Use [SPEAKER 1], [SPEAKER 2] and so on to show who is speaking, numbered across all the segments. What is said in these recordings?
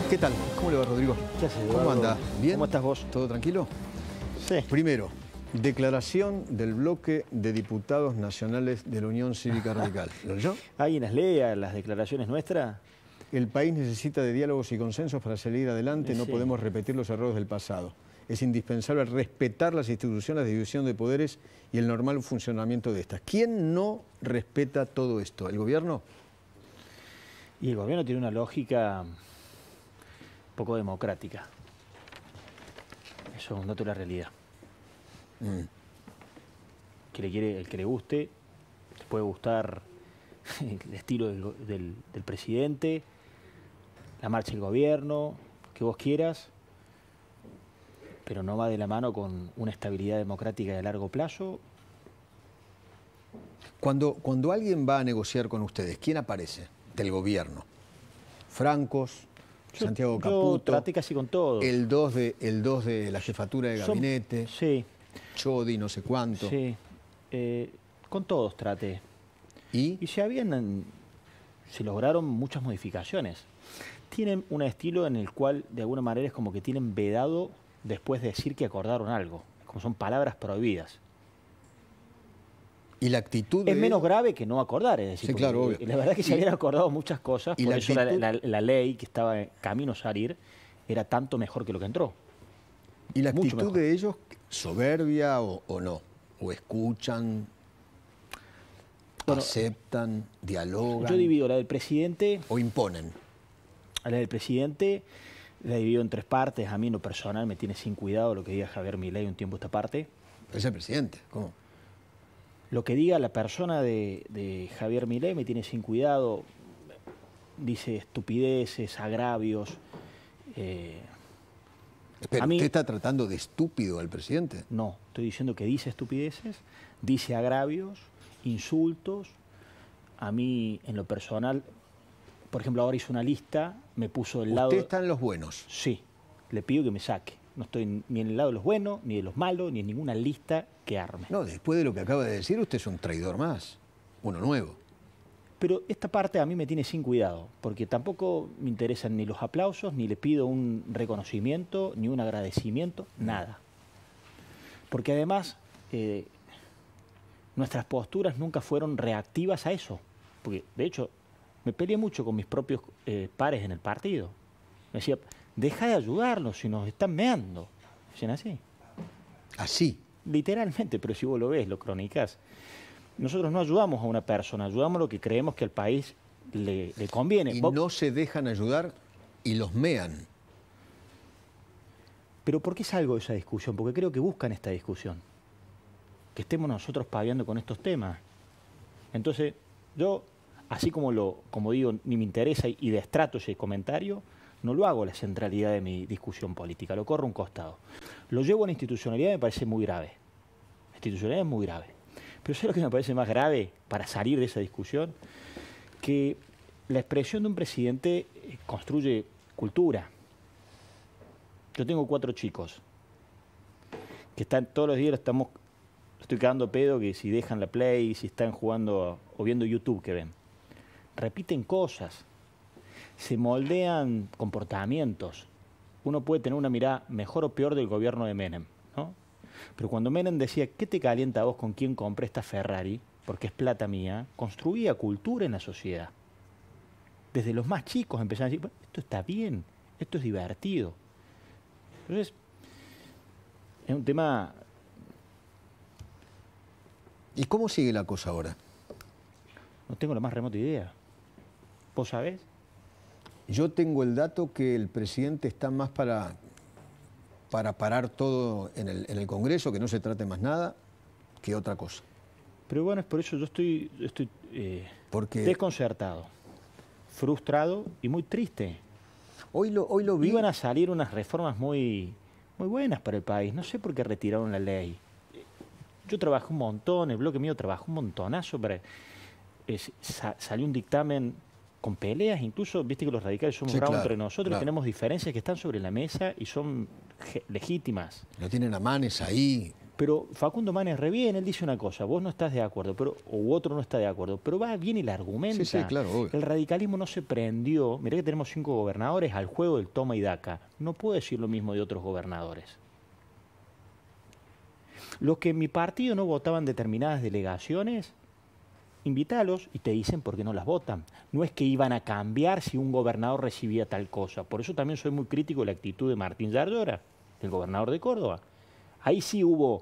[SPEAKER 1] ¿Qué tal? ¿Cómo le va, Rodrigo?
[SPEAKER 2] ¿Qué haces,
[SPEAKER 1] ¿Cómo
[SPEAKER 2] Eduardo?
[SPEAKER 1] anda? ¿Bien?
[SPEAKER 2] ¿Cómo estás vos?
[SPEAKER 1] ¿Todo tranquilo?
[SPEAKER 2] Sí.
[SPEAKER 1] Primero, declaración del bloque de diputados nacionales de la Unión Cívica Radical. ¿Lo oyó?
[SPEAKER 2] ¿Alguien las lea las declaraciones nuestras?
[SPEAKER 1] El país necesita de diálogos y consensos para salir adelante. No
[SPEAKER 2] Sí.
[SPEAKER 1] podemos repetir los errores del pasado. Es indispensable respetar las instituciones de división de poderes y el normal funcionamiento de estas. ¿Quién no respeta todo esto? ¿El gobierno?
[SPEAKER 2] Y el gobierno tiene una lógica poco democrática. Eso es un dato de la realidad. El que le guste, le puede gustar el estilo del presidente, la marcha del gobierno, que vos quieras, pero no va de la mano con una estabilidad democrática de largo plazo.
[SPEAKER 1] Cuando alguien va a negociar con ustedes, ¿quién aparece del gobierno? Francos, Santiago Caputo.
[SPEAKER 2] Yo traté casi con todo.
[SPEAKER 1] El 2 de la jefatura de gabinete.
[SPEAKER 2] Sí.
[SPEAKER 1] Chodi, no sé cuánto.
[SPEAKER 2] Sí. Con todos traté.
[SPEAKER 1] ¿Y?
[SPEAKER 2] Y se lograron muchas modificaciones. Tienen un estilo en el cual, de alguna manera, es como que tienen vedado después de decir que acordaron algo. Como son palabras prohibidas.
[SPEAKER 1] Y la actitud
[SPEAKER 2] es menos grave que no acordar, es decir,
[SPEAKER 1] sí, claro, obvio.
[SPEAKER 2] La verdad es que se habían acordado muchas cosas, por eso la ley que estaba en camino a salir era tanto mejor que lo que entró.
[SPEAKER 1] ¿Y la actitud de ellos, soberbia o no? ¿O escuchan, aceptan, dialogan?
[SPEAKER 2] Yo divido la del presidente...
[SPEAKER 1] ¿O imponen?
[SPEAKER 2] La del presidente la divido en tres partes. A mí en lo personal me tiene sin cuidado lo que diga Javier Milei un tiempo esta parte.
[SPEAKER 1] Es el presidente, ¿cómo?
[SPEAKER 2] Lo que diga la persona de Javier Milei me tiene sin cuidado, dice estupideces, agravios.
[SPEAKER 1] Pero ¿usted está tratando de estúpido al presidente?
[SPEAKER 2] No, estoy diciendo que dice estupideces, dice agravios, insultos. A mí, en lo personal, por ejemplo, ahora hizo una lista, me puso el lado...
[SPEAKER 1] ¿Usted está en los buenos?
[SPEAKER 2] Sí, le pido que me saque. No estoy ni en el lado de los buenos, ni de los malos, ni en ninguna lista que arme.
[SPEAKER 1] No, después de lo que acaba de decir, usted es un traidor más, uno nuevo.
[SPEAKER 2] Pero esta parte a mí me tiene sin cuidado, porque tampoco me interesan ni los aplausos, ni le pido un reconocimiento, ni un agradecimiento, nada. Porque además, nuestras posturas nunca fueron reactivas a eso. Porque, de hecho, me peleé mucho con mis propios pares en el partido. Me decía... Deja de ayudarnos si nos están meando. Dicen así.
[SPEAKER 1] ¿Así?
[SPEAKER 2] Literalmente, pero si vos lo ves, lo cronicás. Nosotros no ayudamos a una persona, ayudamos lo que creemos que al país le conviene.
[SPEAKER 1] Y no se dejan ayudar y los mean.
[SPEAKER 2] Pero ¿por qué salgo de esa discusión? Porque creo que buscan esta discusión. Que estemos nosotros paviando con estos temas. Entonces, yo, así como digo, ni me interesa y destrato ese comentario, no lo hago la centralidad de mi discusión política, lo corro a un costado. Lo llevo a la institucionalidad y me parece muy grave. La institucionalidad es muy grave. Pero ¿sabes lo que me parece más grave para salir de esa discusión? Que la expresión de un presidente construye cultura. Yo tengo 4 chicos que están todos los días, estoy cagando pedo que si dejan la Play, si están jugando o viendo YouTube que ven. Repiten cosas. Se moldean comportamientos. Uno puede tener una mirada mejor o peor del gobierno de Menem, ¿no? Pero cuando Menem decía, ¿qué te calienta a vos con quién compré esta Ferrari? Porque es plata mía, construía cultura en la sociedad. Desde los más chicos empezaban a decir, bueno, esto está bien, esto es divertido. Entonces, es un tema...
[SPEAKER 1] ¿Y cómo sigue la cosa ahora?
[SPEAKER 2] No tengo la más remota idea. ¿Vos sabés?
[SPEAKER 1] Yo tengo el dato que el presidente está más para parar todo en el Congreso, que no se trate más nada, que otra cosa.
[SPEAKER 2] Pero bueno, es por eso yo estoy desconcertado, frustrado y muy triste.
[SPEAKER 1] Hoy lo vi.
[SPEAKER 2] Iban a salir unas reformas muy buenas para el país. No sé por qué retiraron la ley. Yo trabajé un montón, el bloque mío trabajó un montonazo para... salió un dictamen... con peleas, incluso, viste que los radicales somos bravos entre nosotros, tenemos diferencias que están sobre la mesa y son legítimas.
[SPEAKER 1] Lo tienen a Manes ahí,
[SPEAKER 2] Pero Facundo Manes re bien, él dice una cosa, vos no estás de acuerdo, u otro no está de acuerdo, pero va bien y la argumenta.
[SPEAKER 1] Sí, sí, claro, obvio.
[SPEAKER 2] El radicalismo no se prendió, mirá que tenemos 5 gobernadores, al juego del toma y daca. No puedo decir lo mismo de otros gobernadores. Los que en mi partido no votaban determinadas delegaciones, invítalos y te dicen por qué no las votan. No es que iban a cambiar si un gobernador recibía tal cosa. Por eso también soy muy crítico de la actitud de Martín Yarlora, el gobernador de Córdoba. Ahí sí hubo,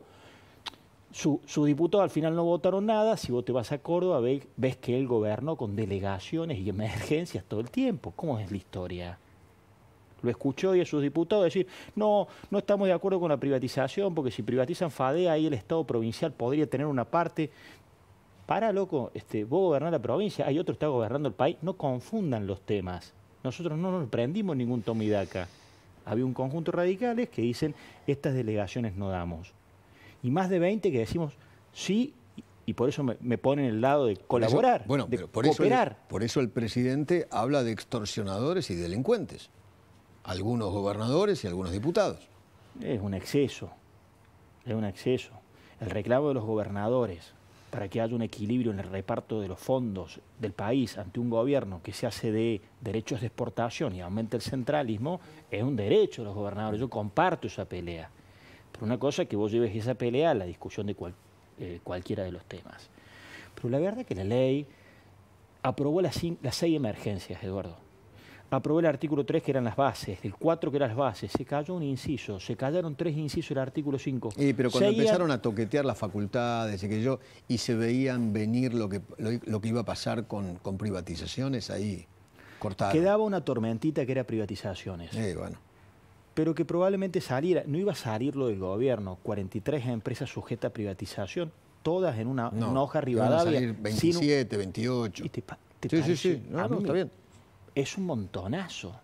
[SPEAKER 2] sus diputados al final no votaron nada. Si vos te vas a Córdoba, ves que él gobernó con delegaciones y emergencias todo el tiempo. ¿Cómo es la historia? Lo escuchó y a sus diputados decir, no estamos de acuerdo con la privatización, porque si privatizan FADEA, ahí el Estado provincial podría tener una parte. Para, loco, vos gobernás la provincia, hay otro que está gobernando el país. No confundan los temas. Nosotros no nos prendimos ningún toma y daca. Había un conjunto de radicales que dicen, estas delegaciones no damos. Y más de 20 que decimos, sí, y por eso me ponen el lado de colaborar, de cooperar.
[SPEAKER 1] Por eso el presidente habla de extorsionadores y delincuentes. Algunos gobernadores y algunos diputados.
[SPEAKER 2] Es un exceso, es un exceso. El reclamo de los gobernadores para que haya un equilibrio en el reparto de los fondos del país ante un gobierno que se hace de derechos de exportación y aumenta el centralismo, es un derecho de los gobernadores. Yo comparto esa pelea. Pero una cosa es que vos lleves esa pelea a la discusión de cualquiera de los temas. Pero la verdad es que la ley aprobó las 6 emergencias, Eduardo. Aprobó el artículo 3, que eran las bases, el 4, que eran las bases, se cayó un inciso, se callaron 3 incisos del artículo 5.
[SPEAKER 1] Pero cuando empezaron a toquetear las facultades y se veían venir lo que iba a pasar con privatizaciones, ahí cortaron.
[SPEAKER 2] Quedaba una tormentita que era privatizaciones.
[SPEAKER 1] Bueno.
[SPEAKER 2] Pero que probablemente saliera, no iba a salir lo del gobierno, 43 empresas sujetas a privatización, todas en una hoja Rivadavia.
[SPEAKER 1] Iban a salir 27, 28. Sí. No, está bien.
[SPEAKER 2] Es un montonazo,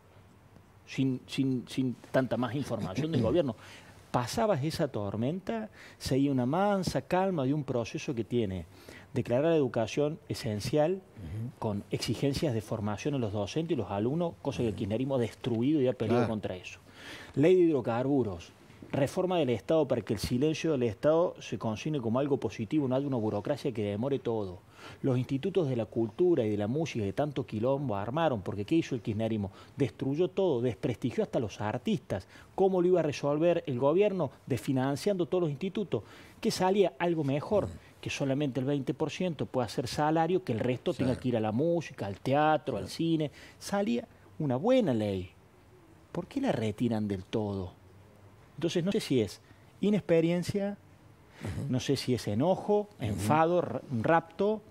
[SPEAKER 2] sin tanta más información del gobierno. Pasabas esa tormenta, seguía una mansa calma de un proceso que tiene declarar la educación esencial con exigencias de formación en los docentes y los alumnos, cosa que el kirchnerismo ha destruido y ha peleado contra eso. Ley de hidrocarburos, reforma del Estado para que el silencio del Estado se consigne como algo positivo, no haya una burocracia que demore todo. Los institutos de la cultura y de la música de tanto quilombo armaron, porque ¿qué hizo el kirchnerismo? Destruyó todo, desprestigió hasta los artistas. ¿Cómo lo iba a resolver el gobierno? Desfinanciando todos los institutos. ¿Qué salía? Algo mejor, que solamente el 20% pueda ser salario, que el resto tenga que ir a la música, al teatro, al cine. Salía una buena ley. ¿Por qué la retiran del todo? Entonces no sé si es inexperiencia, no sé si es enojo, enfado, rapto,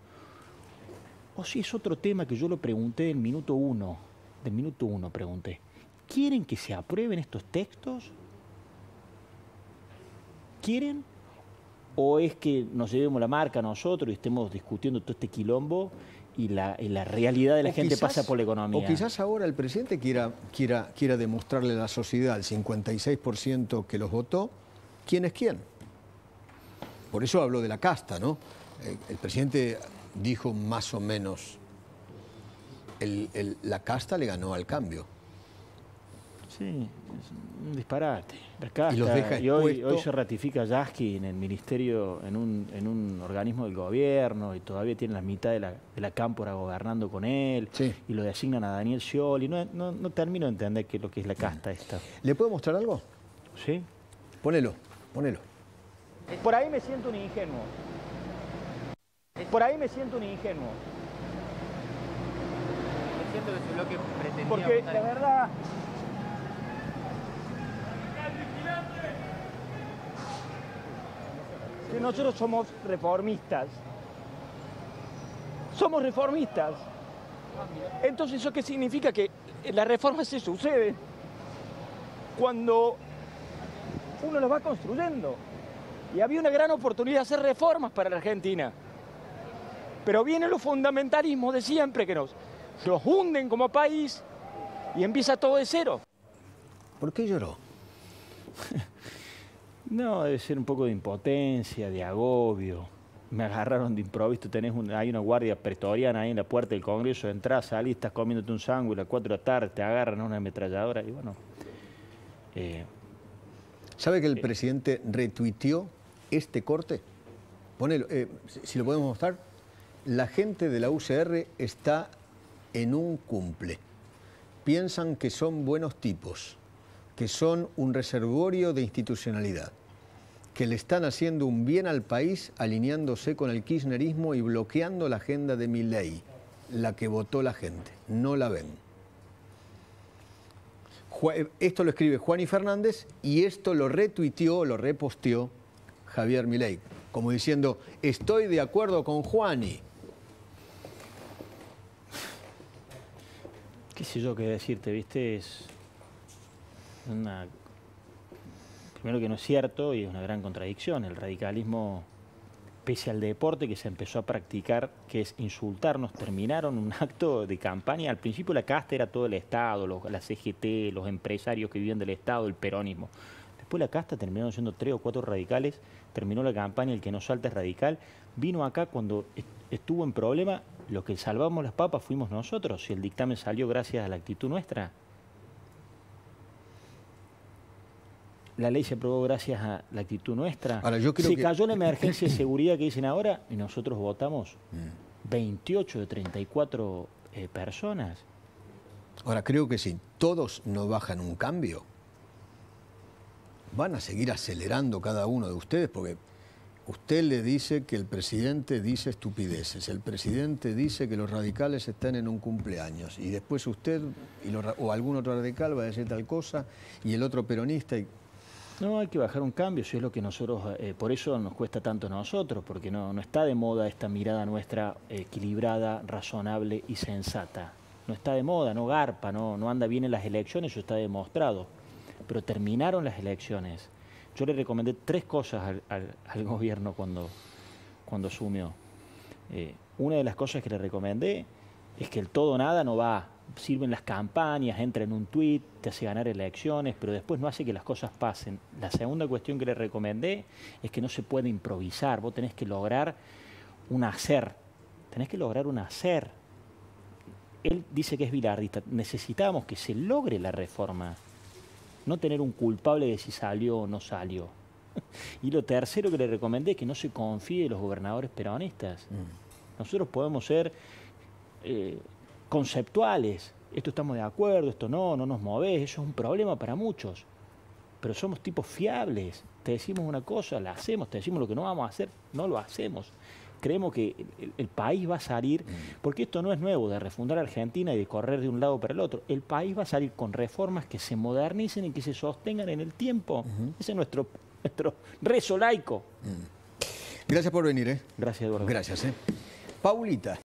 [SPEAKER 2] o si es otro tema que yo lo pregunté del minuto uno pregunté. ¿Quieren que se aprueben estos textos? ¿Quieren? ¿O es que nos llevemos la marca nosotros y estemos discutiendo todo este quilombo y la realidad de la gente pasa por la economía?
[SPEAKER 1] O quizás ahora el presidente quiera demostrarle a la sociedad, al 56% que los votó, quién es quién. Por eso habló de la casta, ¿no? El presidente dijo más o menos, la casta le ganó al cambio.
[SPEAKER 2] Sí, es un disparate. La casta,
[SPEAKER 1] Y los deja
[SPEAKER 2] hoy se ratifica Yasky en el ministerio, en un organismo del gobierno, y todavía tiene la mitad de la cámpora gobernando con él, y lo designan a Daniel Scioli. No termino de entender qué es lo que es la casta esta.
[SPEAKER 1] ¿Le puedo mostrar algo?
[SPEAKER 2] Sí.
[SPEAKER 1] Ponelo.
[SPEAKER 2] Por ahí me siento un ingenuo.
[SPEAKER 3] Siento que su bloque pretendía
[SPEAKER 2] Porque la verdad... que nosotros somos reformistas. Somos reformistas. Entonces, ¿eso qué significa? Que las reformas se suceden cuando uno las va construyendo. Y había una gran oportunidad de hacer reformas para la Argentina. Pero vienen los fundamentalismos de siempre que nos hunden como país y empieza todo de cero.
[SPEAKER 1] ¿Por qué lloró?
[SPEAKER 2] No, debe ser un poco de impotencia, de agobio. Me agarraron de improviso. Hay una guardia pretoriana ahí en la puerta del Congreso. Entrás, salís, estás comiéndote un sándwich a las 4 de la tarde, te agarran a una ametralladora y bueno.
[SPEAKER 1] ¿Sabe que el presidente retuiteó este corte, ponelo, si lo podemos mostrar, la gente de la UCR está en un cumple. Piensan que son buenos tipos, que son un reservorio de institucionalidad, que le están haciendo un bien al país alineándose con el kirchnerismo y bloqueando la agenda de Milei, la que votó la gente. No la ven. Esto lo escribe Juani Fernández y esto lo retuiteó, lo reposteó Javier Milei, como diciendo, estoy de acuerdo con Juani.
[SPEAKER 2] ¿Qué sé yo qué decirte? ¿Viste? Es una... Primero que no es cierto y es una gran contradicción. El radicalismo, pese al deporte que se empezó a practicar, que es insultarnos, terminaron un acto de campaña. Al principio la casta era todo el Estado, la CGT, los empresarios que viven del Estado, el peronismo. Después la casta terminaron siendo 3 o 4 radicales, terminó la campaña, el que no salta es radical. Vino acá cuando estuvo en problema, los que salvamos las papas fuimos nosotros, y el dictamen salió gracias a la actitud nuestra. La ley se aprobó gracias a la actitud nuestra.
[SPEAKER 1] Ahora, yo creo
[SPEAKER 2] se
[SPEAKER 1] que...
[SPEAKER 2] cayó la emergencia de seguridad que dicen ahora y nosotros votamos 28 de 34 personas.
[SPEAKER 1] Ahora, creo que si todos no bajan un cambio, van a seguir acelerando cada uno de ustedes, porque usted le dice que el presidente dice estupideces, el presidente dice que los radicales están en un cumpleaños, y después usted o algún otro radical va a decir tal cosa, y el otro peronista...
[SPEAKER 2] No, hay que bajar un cambio, eso es lo que nosotros, por eso nos cuesta tanto a nosotros, porque no está de moda esta mirada nuestra equilibrada, razonable y sensata. No está de moda, no garpa, no anda bien en las elecciones, eso está demostrado. Pero terminaron las elecciones. Yo le recomendé 3 cosas al gobierno cuando asumió. Una de las cosas que le recomendé es que el todo o nada no va. Sirven las campañas, entra en un tuit, te hace ganar elecciones, pero después no hace que las cosas pasen. La segunda cuestión que le recomendé es que no se puede improvisar. Vos tenés que lograr un hacer. Tenés que lograr un hacer. Él dice que es bilardista. Necesitamos que se logre la reforma. No tener un culpable de si salió o no salió. Y lo tercero que le recomendé es que no se confíe en los gobernadores peronistas. Nosotros podemos ser conceptuales. Esto estamos de acuerdo, esto no nos movés. Eso es un problema para muchos. Pero somos tipos fiables. Te decimos una cosa, la hacemos. Te decimos lo que no vamos a hacer, no lo hacemos. Creemos que el país va a salir, porque esto no es nuevo, de refundar Argentina y de correr de un lado para el otro. El país va a salir con reformas que se modernicen y que se sostengan en el tiempo. Ese es nuestro rezo laico.
[SPEAKER 1] Gracias por venir.
[SPEAKER 2] Gracias, Eduardo.
[SPEAKER 1] Gracias. Paulita.